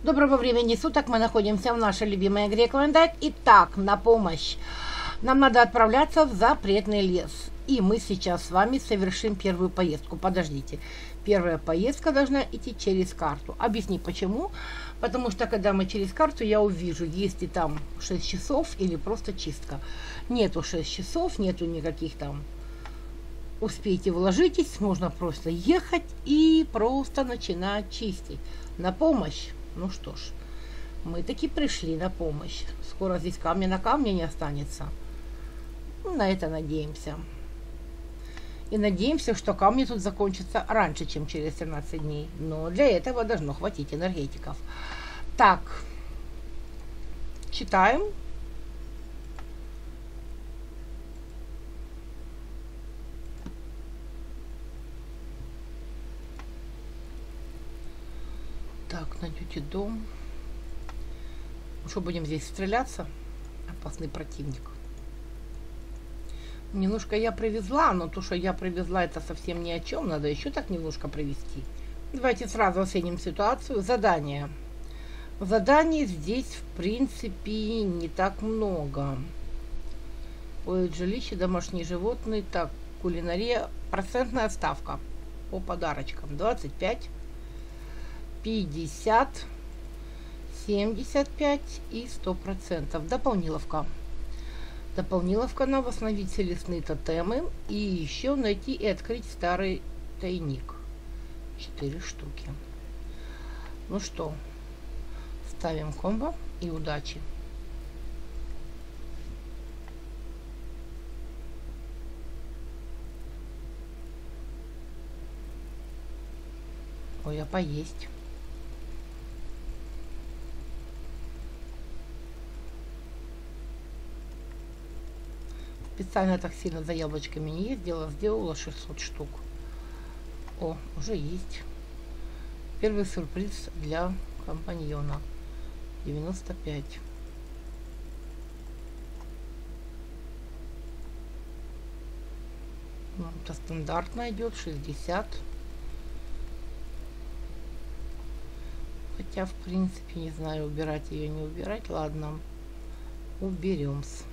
Доброго времени суток, мы находимся в нашей любимой игре Клондайк. Итак, на помощь. Нам надо отправляться в запретный лес. И мы сейчас с вами совершим первую поездку. Подождите. Первая поездка должна идти через карту. Объясни почему. Потому что когда мы через карту, я увижу, есть ли там 6 часов или просто чистка. Нету 6 часов, нету никаких там успейте, вложитесь. Можно просто ехать и просто начинать чистить. На помощь. Ну что ж, мы таки пришли на помощь. Скоро здесь камня на камне не останется. На это надеемся. И надеемся, что камни тут закончатся раньше, чем через 13 дней. Но для этого должно хватить энергетиков. Так, читаем. Так, найдете дом. Что, будем здесь стреляться? Опасный противник. Немножко я привезла, но то, что я привезла, это совсем ни о чем. Надо еще так немножко привезти. Давайте сразу оценим ситуацию. Задание. Заданий здесь, в принципе, не так много. Ой, жилище, домашние животные. Так, кулинария. Процентная ставка по подарочкам. 25. 50, 75 и 100%. Дополниловка. Дополниловка на восстановить все лесные тотемы и еще найти и открыть старый тайник. 4 штуки. Ну что, ставим комбо и удачи. Ой, а поесть. Специально так сильно за яблочками не ездила, сделала 600 штук. О, уже есть. Первый сюрприз для компаньона. 95. Ну, это стандартно идет 60. Хотя, в принципе, не знаю, убирать ее, не убирать. Ладно, уберемся.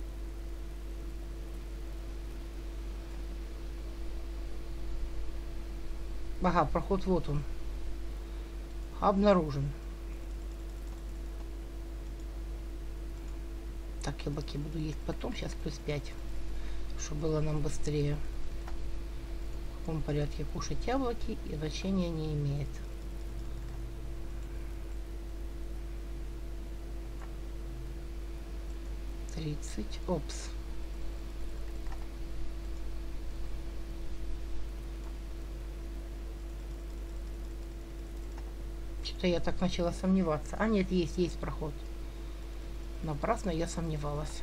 Ага, проход вот он. Обнаружен. Так, яблоки буду есть потом. Сейчас плюс 5. Чтобы было нам быстрее. В каком порядке кушать яблоки и значения не имеет. Опс. Что-то я так начала сомневаться. А нет, есть проход. Напрасно я сомневалась.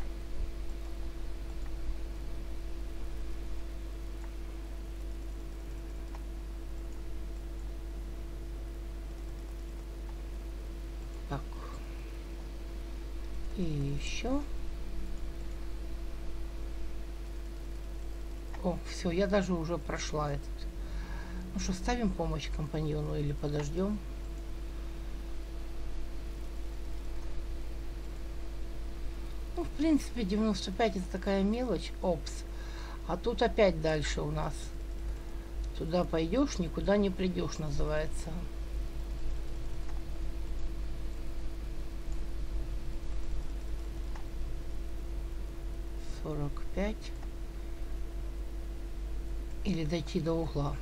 Так. И еще. О, все, я даже уже прошла этот. Ну что, ставим помощь компаньону или подождем? Ну, в принципе, 95 это такая мелочь. Опс. А тут опять дальше у нас. Туда пойдешь, никуда не придешь, называется. «45». Или дойти до угла.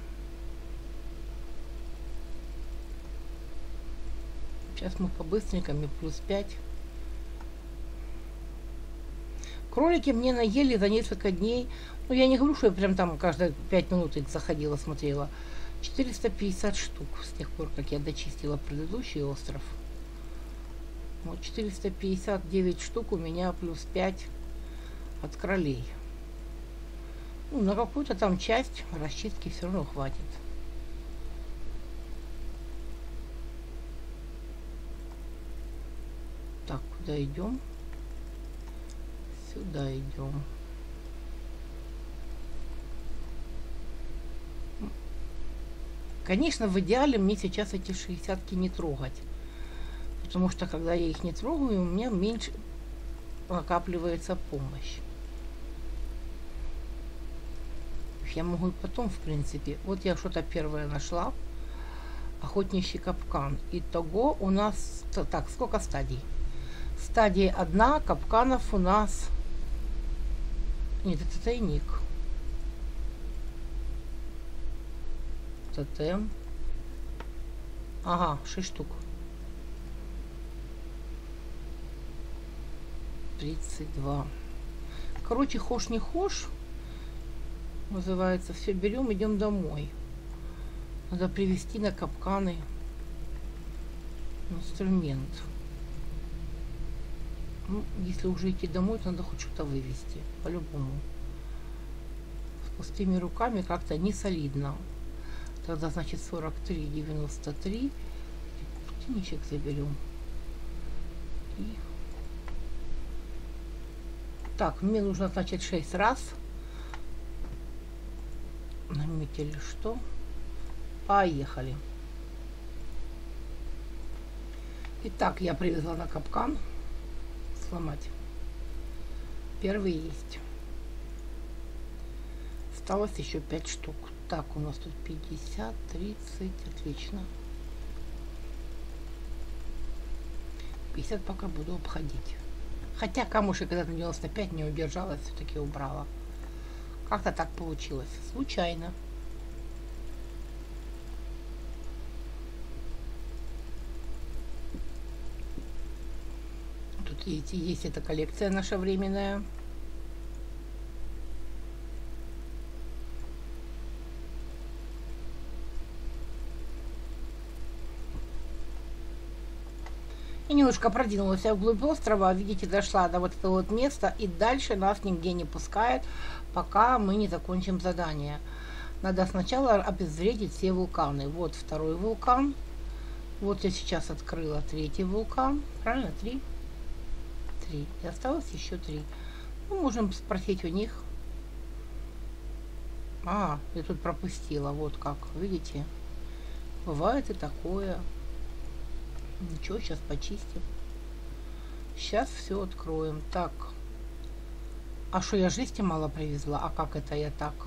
Сейчас мы по-быстренькому плюс 5. Кролики мне наели за несколько дней. Ну, я не говорю, что я прям там каждые 5 минут их заходила, смотрела. 450 штук с тех пор, как я дочистила предыдущий остров. Вот 459 штук у меня плюс 5 от кролей. Ну, на какую-то там часть расчистки все равно хватит. Так, куда идем? Сюда идем. Конечно, в идеале мне сейчас эти 60-ки не трогать. Потому что когда я их не трогаю, у меня меньше накапливается помощь. Я могу и потом, в принципе. Вот я что-то первое нашла. Охотничий капкан. Итого у нас... Так, сколько стадий? Стадия 1, капканов у нас... Нет, это тайник. Тотем. Ага, 6 штук. 32. Короче, хошь не хошь. Называется. Все берем, идем домой. Надо привезти на капканы инструмент. Ну, если уже идти домой, то надо хоть что-то вывести. По-любому. С пустыми руками как-то не солидно. Тогда, значит, 43,93. Птеничек заберем. И... Так, мне нужно, значит, 6 раз. Наметили что? Поехали. Итак, я привезла на капкан. Сломать. Первый есть. Осталось еще 5 штук. Так, у нас тут 50, 30. Отлично. 50 пока буду обходить. Хотя камушек когда-то 95 не удержалась, все-таки убрала. Как-то так получилось. Случайно. Тут есть эта коллекция наша временная. И немножко продвинулась я вглубь острова. Видите, дошла до вот этого вот места. И дальше нас нигде не пускает, пока мы не закончим задание. Надо сначала обезвредить все вулканы. Вот второй вулкан. Вот я сейчас открыла третий вулкан. Правильно? 3? 3. И осталось еще 3. Ну, можем спросить у них. А, я тут пропустила. Вот как. Видите? Бывает и такое. Ничего, сейчас почистим. Сейчас все откроем. Так. А что, я жести мало привезла? А как это я так?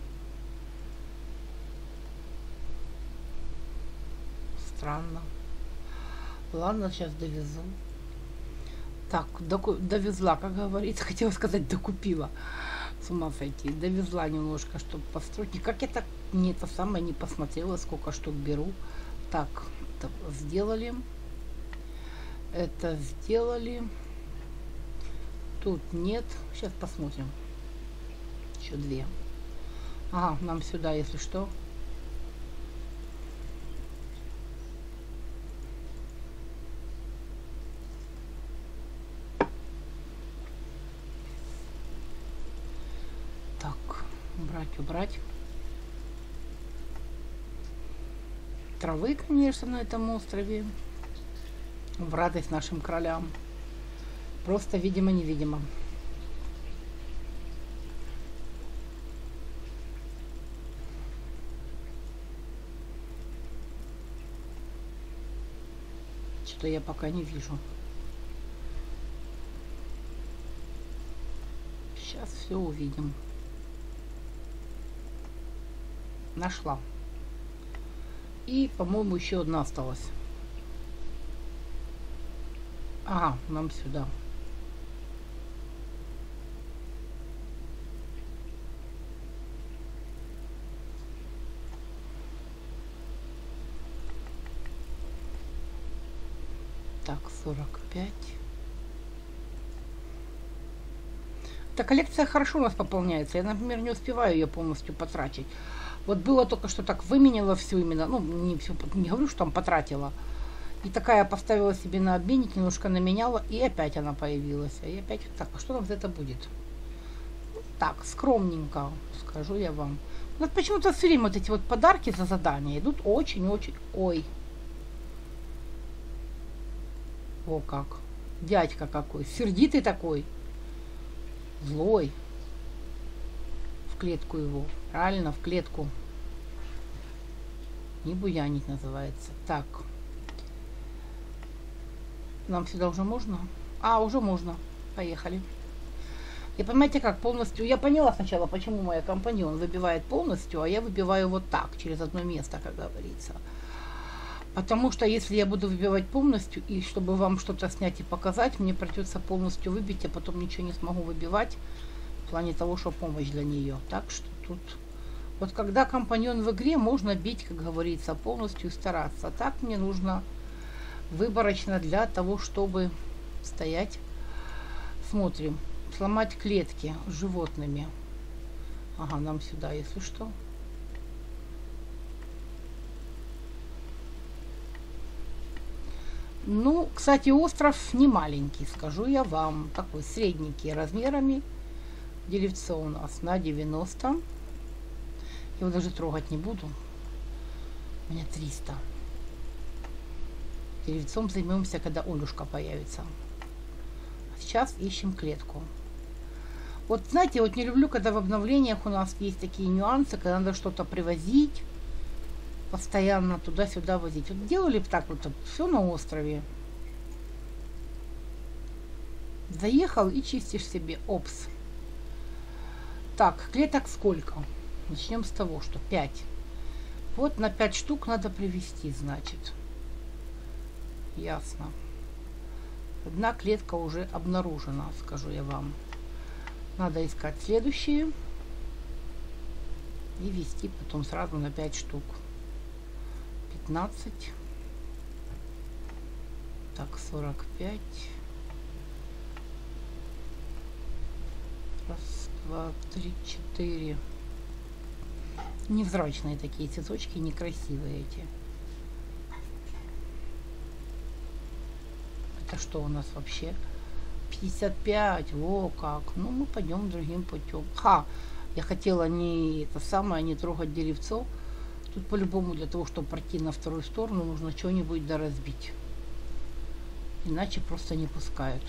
Странно. Ладно, сейчас довезу. Так, довезла, как говорится. Хотела сказать, докупила. С ума сойти. Довезла немножко, чтобы построить. Как я так не это самое не посмотрела, сколько штук беру. Так, это сделали. Это сделали. Тут нет. Сейчас посмотрим. Еще 2. Ага, нам сюда, если что. Так, убрать. Травы, конечно, на этом острове. В радость нашим королям. Просто видимо-невидимо. Что я пока не вижу. Сейчас все увидим. Нашла. И, по-моему, еще одна осталась. Ага, нам сюда. Так, 45. Эта коллекция хорошо у нас пополняется. Я, например, не успеваю ее полностью потратить. Вот было только что так выменила все именно. Ну, не все, не говорю, что там потратила. И такая поставила себе на обменник, немножко наменяла, и опять она появилась. И опять так, а что нам за это будет? Так, скромненько, скажу я вам. У нас почему-то все время вот эти вот подарки за задания идут очень-очень... Ой. О, как. Дядька какой. Сердитый такой. Злой. В клетку его. Правильно, в клетку. Не буянить называется. Так. Нам сюда уже можно? А, уже можно. Поехали. И понимаете как, полностью... Я поняла сначала, почему моя компаньон выбивает полностью, а я выбиваю вот так, через одно место, как говорится. Потому что если я буду выбивать полностью, и чтобы вам что-то снять и показать, мне придется полностью выбить, а потом ничего не смогу выбивать, в плане того, что помощь для нее. Так что тут... Вот когда компаньон в игре, можно бить, как говорится, полностью и стараться. Так мне нужно выборочно для того, чтобы стоять. Смотрим. Сломать клетки с животными. Ага, нам сюда, если что. Ну, кстати, остров не маленький, скажу я вам. Такой средненький размерами. Деревцо у нас на 90. Я его даже трогать не буду. У меня 300. Деревцом займемся, когда Олюшка появится. Сейчас ищем клетку. Вот знаете, вот не люблю, когда в обновлениях у нас есть такие нюансы, когда надо что-то привозить, постоянно туда-сюда возить. Вот делали бы так вот все на острове. Заехал и чистишь себе. Опс. Так, клеток сколько? Начнем с того, что 5. Вот на 5 штук надо привезти, значит. Ясно. Одна клетка уже обнаружена, скажу я вам. Надо искать следующие и вести потом сразу на 5 штук. 15. Так, 45. Раз, два, три, 4. Невзрачные такие цветочки, некрасивые эти. Это что у нас вообще? 55, во как. Ну, мы пойдем другим путем. Ха, я хотела не это самое, не трогать деревцо. Тут по-любому для того, чтобы пройти на вторую сторону, нужно что-нибудь доразбить. Иначе просто не пускают.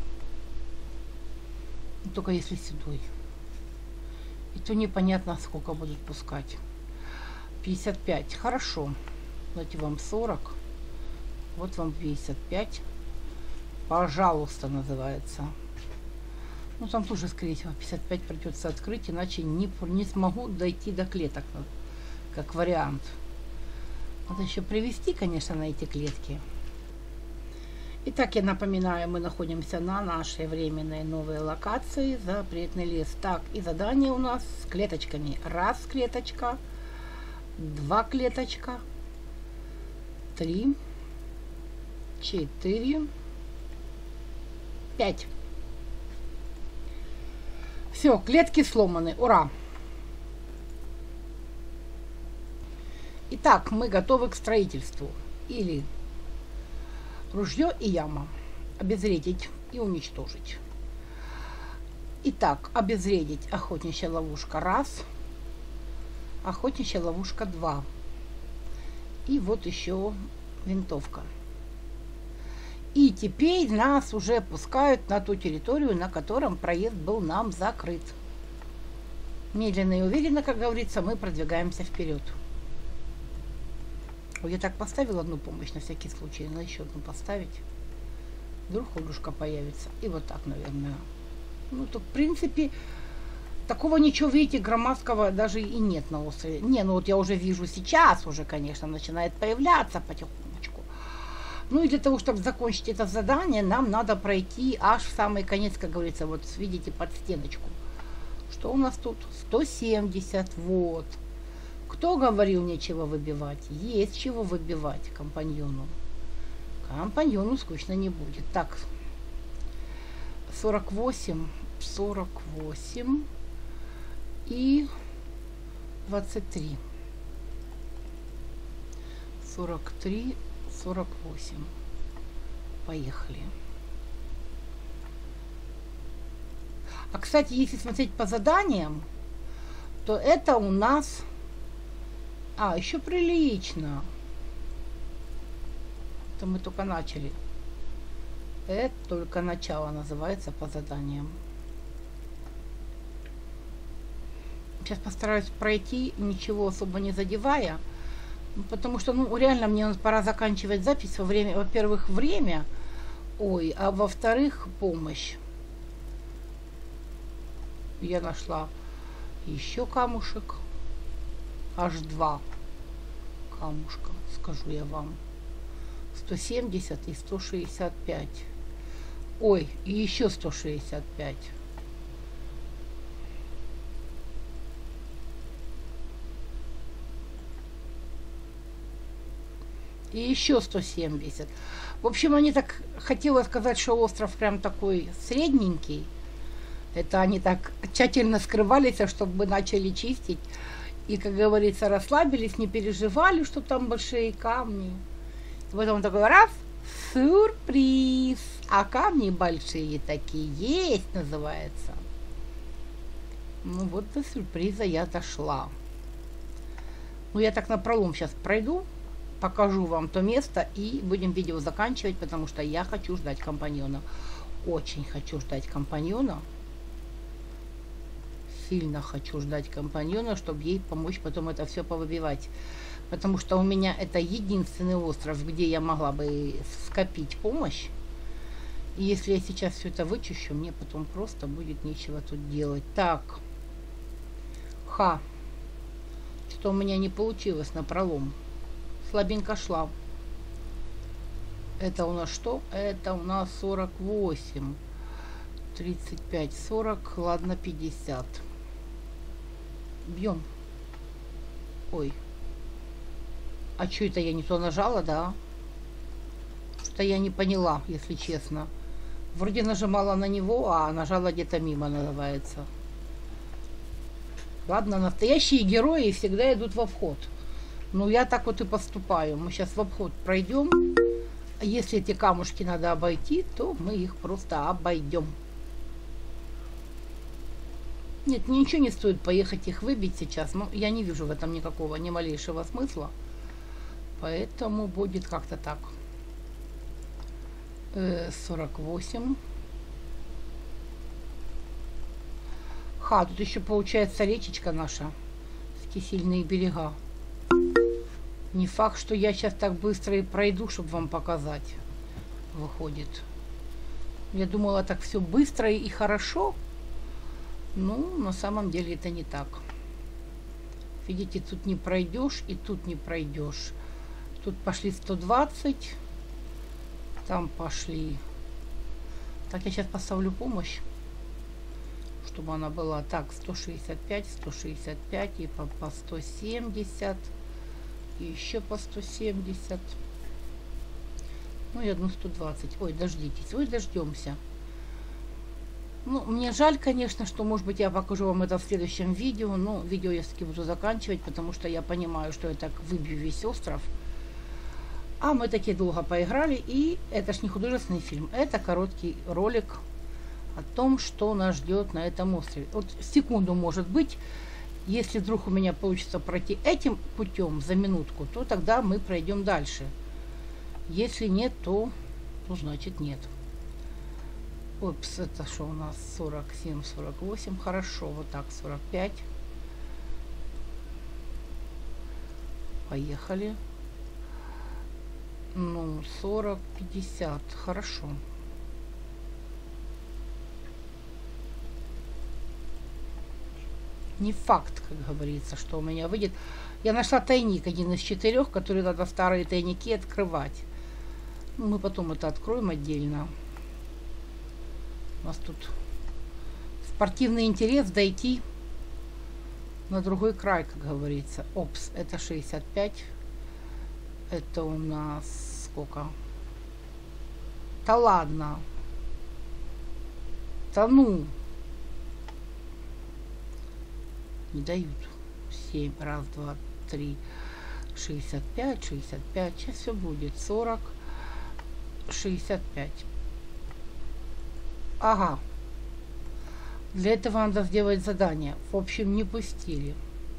Ну, только если седой. И то непонятно, сколько будут пускать. 55, хорошо. Давайте вам 40. Вот вам 55. Пожалуйста, называется. Ну, там тоже, скорее всего, 55 придется открыть, иначе не смогу дойти до клеток, как вариант. Надо еще привести, конечно, на эти клетки. Итак, я напоминаю, мы находимся на нашей временной новой локации, запретный лес. Так, и задание у нас с клеточками. 1 клеточка, 2 клеточка, 3, 4, 5. Все, клетки сломаны. Ура! Итак, мы готовы к строительству. Или ружье и яма. Обезвредить и уничтожить. Итак, обезвредить. Охотничья ловушка 1. Охотничья ловушка 2. И вот еще винтовка. И теперь нас уже пускают на ту территорию, на котором проезд был нам закрыт. Медленно и уверенно, как говорится, мы продвигаемся вперед. Я так поставила одну помощь на всякий случай, надо еще одну поставить. Вдруг Олюшка появится. И вот так, наверное. Ну, то, в принципе, такого ничего, видите, громадского даже и нет на острове. Не, ну вот я уже вижу сейчас, уже, конечно, начинает появляться потихонечку. Ну и для того, чтобы закончить это задание, нам надо пройти аж в самый конец, как говорится, вот видите, под стеночку. Что у нас тут? 170, вот. Кто говорил нечего выбивать? Есть чего выбивать компаньону. Компаньону скучно не будет. Так, 48, 48 и 23. 43, 48. Поехали. А, кстати, если смотреть по заданиям, то это у нас... А, еще прилично. Это мы только начали. Это только начало называется по заданиям. Сейчас постараюсь пройти, ничего особо не задевая. Потому что, ну, реально мне пора заканчивать запись во время, во-первых, время Ой, а во-вторых, помощь. Я нашла еще камушек. Аж 2 камушка, скажу я вам. 170 и 165. Ой, и еще 165. И еще 170. В общем, они так, хотела сказать, что остров прям такой средненький. Это они так тщательно скрывались, чтобы мы начали чистить. И, как говорится, расслабились, не переживали, что там большие камни. И потом такой раз, сюрприз. А камни большие такие есть, называется. Ну вот до сюрприза я дошла. Ну я так напролом сейчас пройду, покажу вам то место и будем видео заканчивать, потому что я хочу ждать компаньона. Очень хочу ждать компаньона. Сильно хочу ждать компаньона, чтобы ей помочь потом это все повыбивать. Потому что у меня это единственный остров, где я могла бы скопить помощь. И если я сейчас все это вычищу, мне потом просто будет нечего тут делать. Так. Что у меня не получилось напролом. Слабенько шла. Это у нас что? Это у нас 48. 35, 40, ладно, 50. Бьем. Ой. А что это я не то нажала, да? Что-то я не поняла, если честно. Вроде нажимала на него, а нажала где-то мимо, называется. Ладно, настоящие герои всегда идут во вход. Ну, я так вот и поступаю. Мы сейчас в обход пройдем. А если эти камушки надо обойти, то мы их просто обойдем. Нет, ничего не стоит поехать их выбить сейчас. Но я не вижу в этом никакого, ни малейшего смысла. Поэтому будет как-то так. 48. Тут еще получается речечка наша. Кисельные берега. Не факт, что я сейчас так быстро и пройду, чтобы вам показать. Выходит. Я думала, так все быстро и хорошо. Ну, на самом деле это не так. Видите, тут не пройдешь и тут не пройдешь. Тут пошли 120. Там пошли. Так, я сейчас поставлю помощь, чтобы она была. Так, 165, 165 и по 170. И еще по 170. Ну и одну 120. Ой, дождитесь. Ой, дождемся. Ну, мне жаль, конечно, что, может быть, я покажу вам это в следующем видео. Но видео я все-таки буду заканчивать, потому что я понимаю, что я так выбью весь остров. А мы таки долго поиграли. И это ж не художественный фильм. Это короткий ролик о том, что нас ждет на этом острове. Вот секунду, может быть, если вдруг у меня получится пройти этим путем за минутку, то тогда мы пройдем дальше. Если нет, то значит нет. Опс, это что у нас? 47, 48. Хорошо, вот так, 45. Поехали. Ну, 40, 50. Хорошо. Не факт, как говорится, что у меня выйдет. Я нашла тайник, один из 4, который надо старые тайники открывать. Ну, мы потом это откроем отдельно. У нас тут спортивный интерес дойти на другой край, как говорится. Опс, это 65. Это у нас сколько? Да ладно. Да ну. Не дают. 7. Раз, два, три. 65, 65. Сейчас все будет. 40, 65. Ага. Для этого надо сделать задание. В общем, не пустили.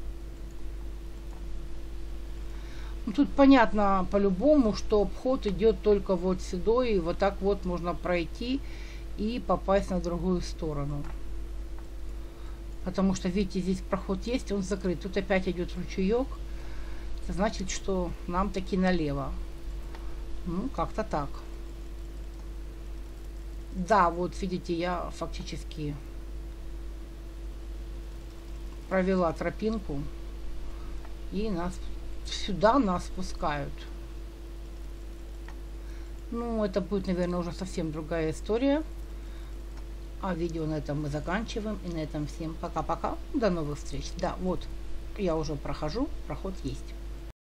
Ну, тут понятно по-любому, что обход идет только вот сюда. И вот так вот можно пройти и попасть на другую сторону. Потому что, видите, здесь проход есть, он закрыт. Тут опять идет ручеек. Это значит, что нам таки налево. Ну, как-то так. Да, вот видите, я фактически провела тропинку, и нас сюда нас пускают. Ну, это будет, наверное, уже совсем другая история. А видео на этом мы заканчиваем. И на этом всем пока-пока. До новых встреч. Да, вот, я уже прохожу, проход есть.